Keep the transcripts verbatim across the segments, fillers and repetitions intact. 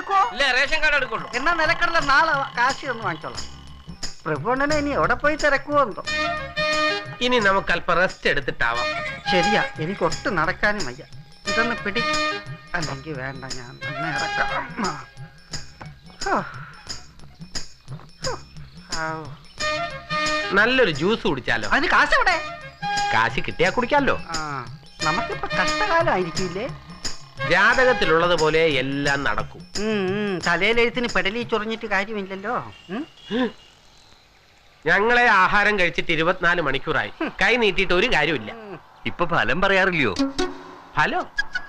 എടുക്കുവോ? ഇല്ല, ration card എടുക്കുള്ളൂ. എന്നാ നിലക്കടല നാളെ കാശ് ഒന്ന് വാങ്ങിച്ചോളാം. പ്രഭുണ്ണനെ ഇനി എവിടെ പോയി തിരക്കുവോ എന്തോ. ഇനി നമുക്ക് അല്പം റെസ്റ്റ് എടുത്തിട്ടാവാം. ശരിയാ, എനിക്ക് ഒട്ടും നടക്കാനും വയ്യ. ഇതൊന്ന് പിടി, അല്ലെങ്കിൽ വേണ്ട, ഞാൻ തന്നെ ഇറക്കാം. നല്ലൊരു ജ്യൂസ് കുടിച്ചാലോ? അതിന് കാശ് എവിടെ? കാശ് കിട്ടിയാ കുടിക്കാലോ. നമുക്കിപ്പോ കഷ്ടകാലം ആയിരിക്കില്ലേ? ജാതകത്തിലുള്ളത് പോലെ എല്ലാം നടക്കും. തലയിലെഴുത്തിന് പെടലി ചൊറിഞ്ഞിട്ട് കാര്യമില്ലല്ലോ. ഞങ്ങളെ ആഹാരം കഴിച്ചിട്ട് ഇരുപത്തിനാല് മണിക്കൂറായി. കൈ നീട്ടിയിട്ട് ഒരു കാര്യമില്ല. ഇപ്പൊ ഫലം പറയാറില്ലയോ? ഹലോ,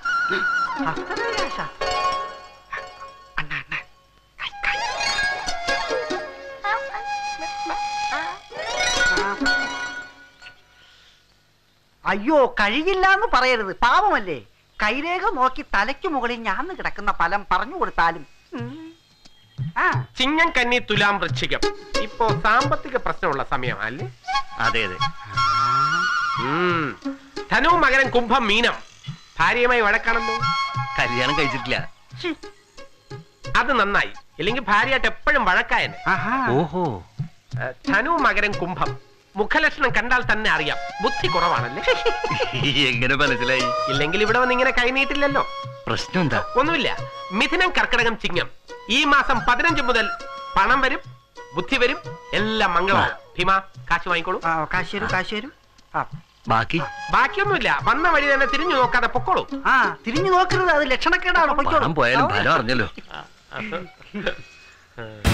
അയ്യോ, കഴിയില്ല എന്ന് പറയരുത്, പാവമല്ലേ. കൈരേഖ നോക്കി തലയ്ക്ക് മുകളിൽ ഞാന്ന് കിടക്കുന്ന ഫലം പറഞ്ഞു കൊടുത്താലും. ചിങ്ങം, കന്നി, തുലാം, വൃശ്ചികം. ഇപ്പോ സാമ്പത്തിക പ്രശ്നമുള്ള സമയമല്ലേ? അതെ അതെ. ധനു, മകരം, കുംഭം, മീനം. ഭാര്യയുമായി വഴക്കാണല്ലോ. കല്യാണം കഴിച്ചിട്ടില്ല. അത് നന്നായി, ഇല്ലെങ്കിൽ ഭാര്യയായിട്ട് എപ്പോഴും വഴക്കായനെ. ഓഹോ. ധനു, മകരം, കുംഭം. മുഖലക്ഷണം കണ്ടാൽ തന്നെ അറിയാം ബുദ്ധി കുറവാണല്ലേ. എങ്ങനെ മനസ്സിലായി? ഇല്ലെങ്കിൽ ഇവിടെ വന്ന് ഇങ്ങനെ കൈനീട്ടില്ലല്ലോ. പ്രശ്നം എന്താ? ഒന്നുമില്ല. മിഥുനം, കർക്കിടകം, ചിങ്ങം. ഈ മാസം പതിനഞ്ച് മുതൽ പണം വരും, ബുദ്ധി വരും, എല്ലാം മംഗളമാണ്. ഭീമ, കാശ് വാങ്ങിക്കോളൂ. കാശ് വരും, കാശ് വരും. ബാക്കി ബാക്കിയൊന്നുമില്ല, വന്ന വഴി തന്നെ തിരിഞ്ഞു നോക്കാതെ പൊക്കോളൂ. ആ, തിരിഞ്ഞു നോക്കരുത്, അത് ലക്ഷണക്കേടാണ്. പോയാലും ഫലം അറിഞ്ഞല്ലോ.